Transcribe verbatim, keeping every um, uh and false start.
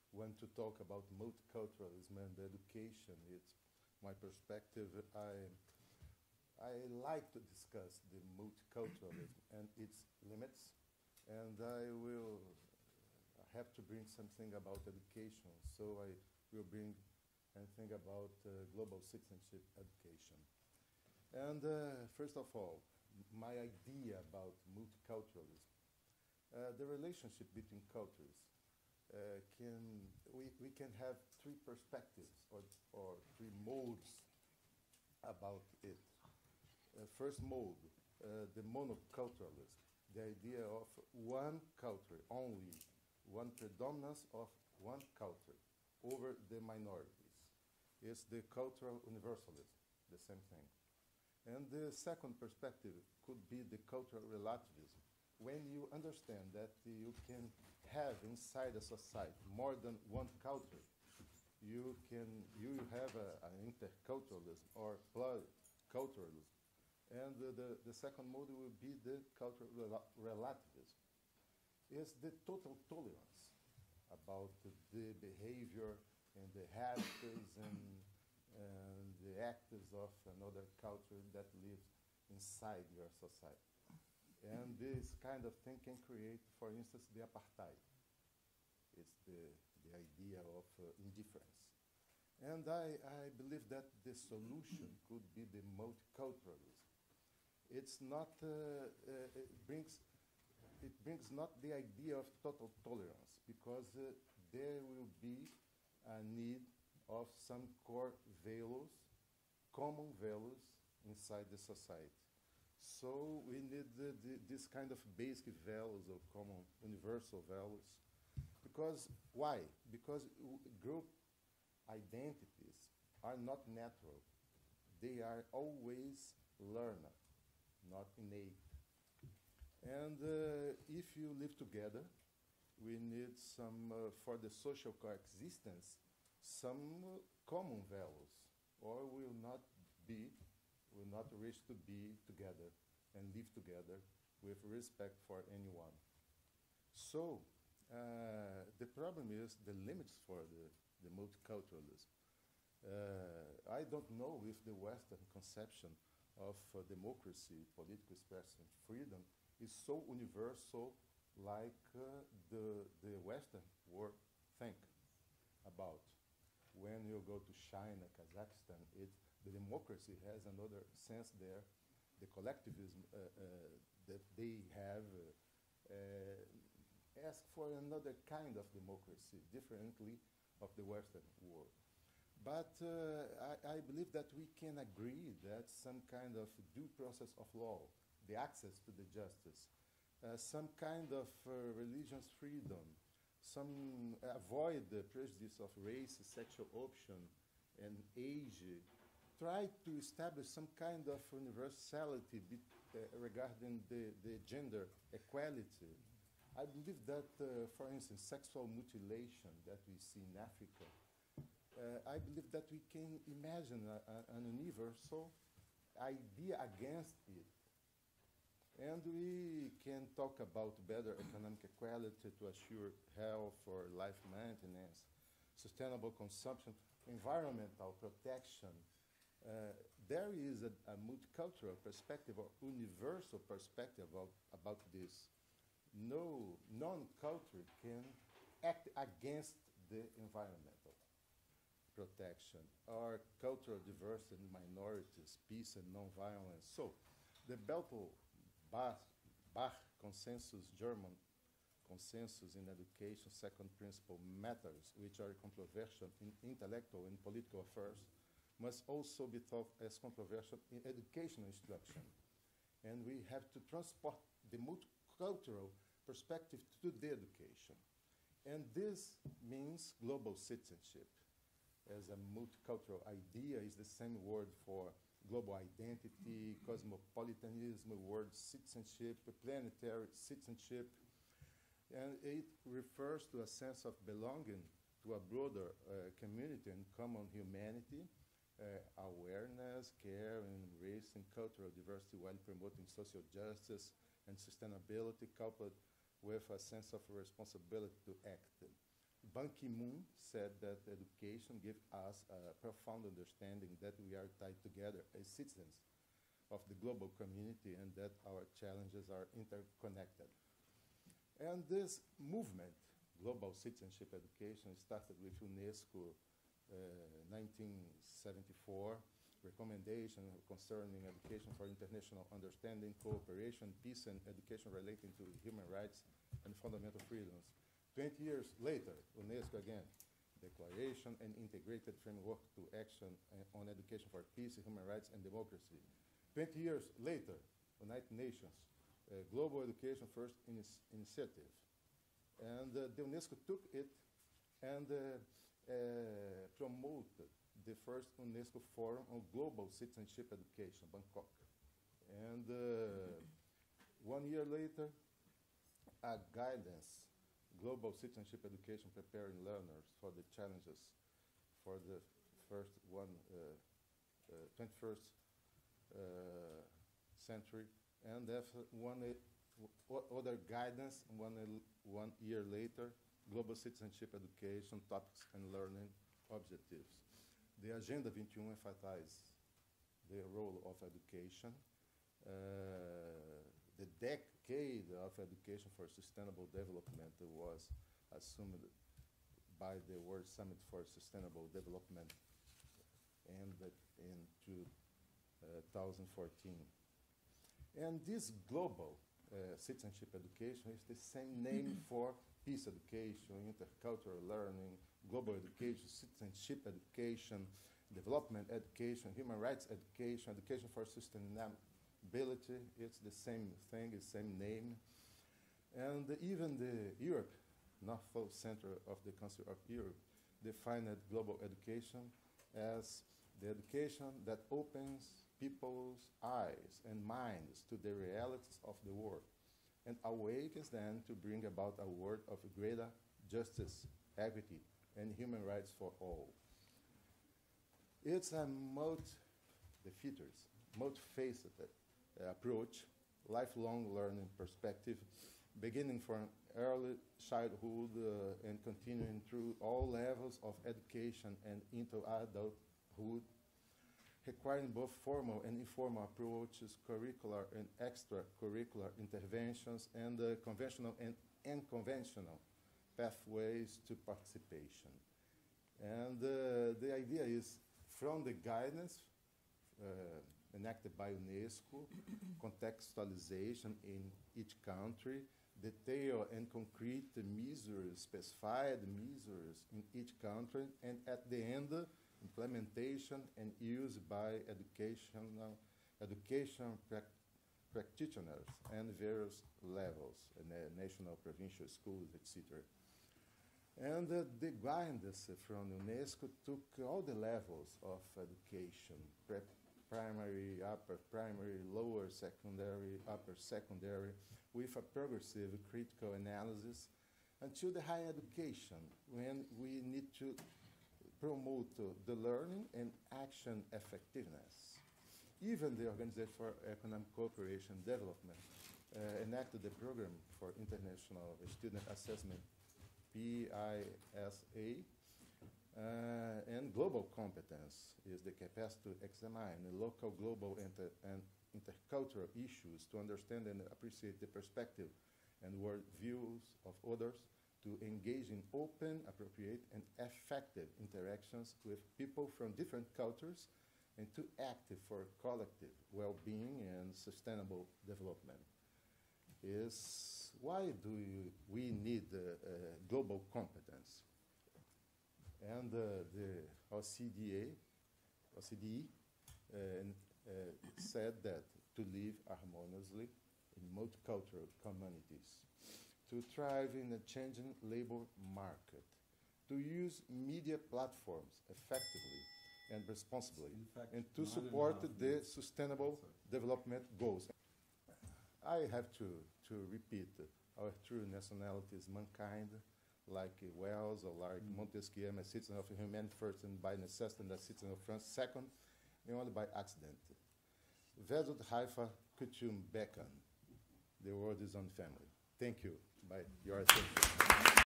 when to talk about multiculturalism and education, it's my perspective. I, I like to discuss the multiculturalism and its limits, and I will have to bring something about education, so I will bring and think about uh, global citizenship education. And uh, first of all, my idea about multiculturalism. Uh, the relationship between cultures uh, can, we, we can have three perspectives or, or three modes about it. Uh, first mode, uh, the monoculturalism, the idea of one culture, only one predominance of one culture over the minorities. It's the cultural universalism, the same thing. And the second perspective could be the cultural relativism, when you understand that you can have inside a society more than one culture. You can you have a, an interculturalism or pluriculturalism. And the, the, the second mode will be the cultural rel relativism. It's the total tolerance about the behavior and the habits and, and the acts of another culture that lives inside your society. And this kind of thing can create, for instance, the apartheid. It's the, the idea of uh, indifference. And I, I believe that the solution could be the multiculturalism. It's not, uh, uh, it brings, it brings not the idea of total tolerance, because uh, there will be a need of some core values, common values inside the society. So we need the, the, this kind of basic values of common universal values. Because, why? Because group identities are not natural. They are always learned, not innate. And uh, if you live together, we need some, uh, for the social coexistence, some uh, common values, or we will not be, will not wish to be together and live together with respect for anyone. So uh, the problem is the limits for the, the multiculturalism. Uh, I don't know if the Western conception of uh, democracy, political expression, freedom is so universal like uh, the, the Western world think about. When you go to China, Kazakhstan, it, the democracy has another sense there. The collectivism uh, uh, that they have uh, uh, ask for another kind of democracy, differently of the Western world. But uh, I, I believe that we can agree that some kind of due process of law, the access to the justice, uh, some kind of uh, religious freedom, some avoid the prejudice of race, sexual option, and age, try to establish some kind of universality be, uh, regarding the, the gender equality. I believe that, uh, for instance, sexual mutilation that we see in Africa, uh, I believe that we can imagine a, a, an universal idea against it. And we can talk about better economic equality to assure health or life maintenance, sustainable consumption, environmental protection. Uh, there is a, a multicultural perspective or universal perspective of, about this. No non-culture can act against the environmental protection or cultural diversity and minorities, peace and non-violence. So the Belpo Bach, Bach consensus, German consensus in education, second principle matters, which are controversial in intellectual and political affairs, must also be thought as controversial in educational instruction. And we have to transport the multicultural perspective to the education. And this means global citizenship. As a multicultural idea is the same word for global identity, cosmopolitanism, world citizenship, planetary citizenship. And it refers to a sense of belonging to a broader uh, community and common humanity, uh, awareness, care, and race and cultural diversity while promoting social justice and sustainability coupled with a sense of responsibility to act. Ban Ki-moon said that education gives us a profound understanding that we are tied together as citizens of the global community and that our challenges are interconnected. And this movement, global citizenship education, started with UNESCO uh, nineteen seventy-four, recommendation concerning education for international understanding, cooperation, peace, and education relating to human rights and fundamental freedoms. Twenty years later, UNESCO again, Declaration and Integrated Framework to Action on Education for Peace, Human Rights, and Democracy. Twenty years later, United Nations, uh, Global Education First Inici Initiative. And uh, the UNESCO took it and uh, uh, promoted the first UNESCO Forum on Global Citizenship Education, Bangkok. And uh, one year later, a guidance, Global Citizenship Education Preparing Learners for the Challenges for the first one, uh, uh, twenty-first uh, century. And after one uh, other guidance, one, uh, one year later, Global Citizenship Education Topics and Learning Objectives. The Agenda twenty-one emphasizes the role of education. Uh, the decade of education for sustainable development was assumed by the World Summit for Sustainable Development ended in two thousand fourteen. And this global uh, citizenship education is the same name for peace education, intercultural learning, global education, citizenship education, development education, human rights education, education for sustainability. It's the same thing, the same name. And even the Europe, North Center of the Council of Europe, defined global education as the education that opens people's eyes and minds to the realities of the world and awakens them to bring about a world of greater justice, equity, and human rights for all. It's a multi, the features, multifaceted uh, approach, lifelong learning perspective, beginning from early childhood uh, and continuing through all levels of education and into adulthood, requiring both formal and informal approaches, curricular and extracurricular interventions, and uh, conventional and unconventional pathways to participation. And uh, the idea is, from the guidance uh, enacted by UNESCO, contextualization in each country, detailed and concrete measures, specified measures in each country, and at the end, implementation and use by educational, education prac practitioners and various levels, in uh, national, provincial schools, et cetera. And uh, the guidance from UNESCO took all the levels of education, prep, primary, upper primary, lower secondary, upper secondary, with a progressive critical analysis until the higher education, when we need to promote uh, the learning and action effectiveness. Even the Organization for Economic Cooperation and Development uh, enacted the Program for International Student Assessment, P I S A, uh, and global competence is the capacity to examine the local, global, inter and intercultural issues to understand and appreciate the perspective and world views of others, to engage in open, appropriate, and effective interactions with people from different cultures, and to act for collective well-being and sustainable development. Is why do you, we need uh, uh, global competence? And uh, the O C D E uh, uh, uh, said that to live harmoniously in multicultural communities, to thrive in a changing labor market, to use media platforms effectively and responsibly, fact, and to support the sustainable development goals. I have to, to repeat, uh, our true nationality is mankind, like uh, Wells or like mm. Montesquieu, I'm a citizen of humanity first and by necessity, and a citizen of France second, and only by accident. Vedut Haifa Kutum Bekan. The world is on family. Thank you by your attention.